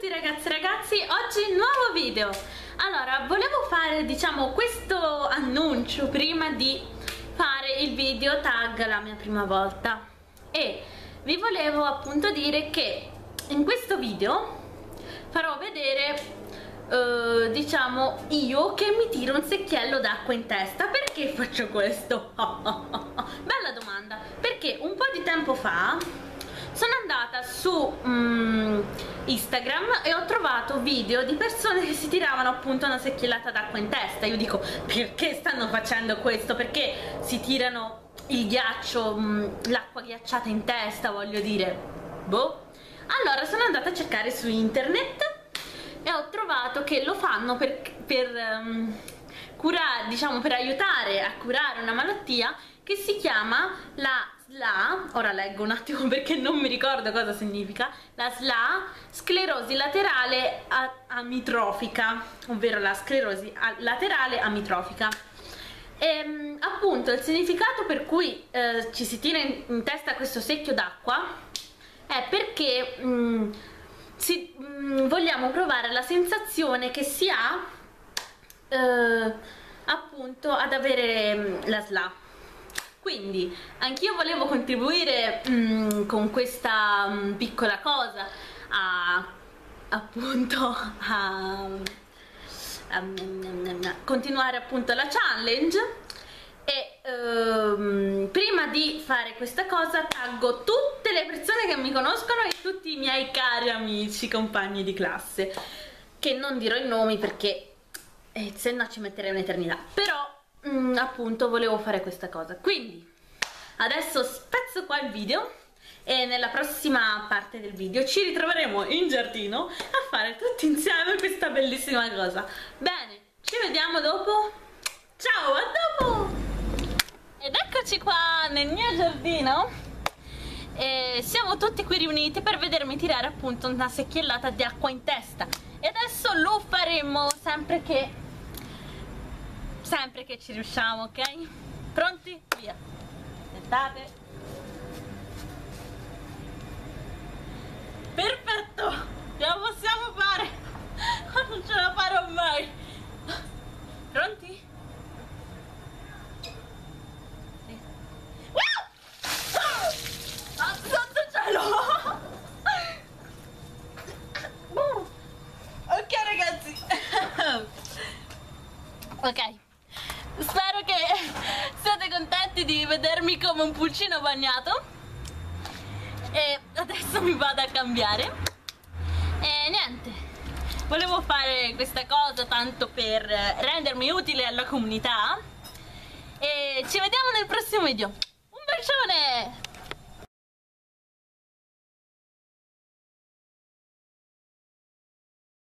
tutti ragazzi e ragazzi, oggi nuovo video. Allora, volevo fare questo annuncio prima di fare il video tag la mia prima volta. E vi volevo appunto dire che in questo video farò vedere io che mi tiro un secchiello d'acqua in testa. Perché faccio questo? Bella domanda. Perché un po' di tempo fa sono andata su Instagram e ho trovato video di persone che si tiravano appunto una secchiellata d'acqua in testa. Io dico, perché stanno facendo questo? Perché si tirano il ghiaccio, l'acqua ghiacciata in testa, voglio dire. Boh. Allora sono andata a cercare su internet e ho trovato che lo fanno per curare, per aiutare a curare una malattia che si chiama la SLA. Ora leggo un attimo perché non mi ricordo cosa significa. La SLA, sclerosi laterale amitrofica, ovvero la sclerosi laterale amitrofica. E appunto il significato per cui ci si tira in testa questo secchio d'acqua è perché vogliamo provare la sensazione che si ha appunto ad avere la SLA. Quindi anch'io volevo contribuire con questa piccola cosa appunto a continuare appunto la challenge. E prima di fare questa cosa taggo tutte le persone che mi conoscono e tutti i miei cari amici, compagni di classe, che non dirò i nomi perché se no ci metterei un'eternità. Però appunto volevo fare questa cosa. Quindi adesso spezzo qua il video e nella prossima parte del video ci ritroveremo in giardino a fare tutti insieme questa bellissima cosa. Bene, ci vediamo dopo. Ciao, a dopo! Ed eccoci qua nel mio giardino e siamo tutti qui riuniti per vedermi tirare appunto una secchiellata di acqua in testa. E adesso lo faremo sempre che ci riusciamo, ok? Pronti? Via! Aspettate. Perfetto! Ce la possiamo fare! Non ce la farò mai! Pronti? Santo cielo! Ok ragazzi! Ok, spero che siate contenti di vedermi come un pulcino bagnato. E adesso mi vado a cambiare. E niente, volevo fare questa cosa tanto per rendermi utile alla comunità. E ci vediamo nel prossimo video. Un bacione!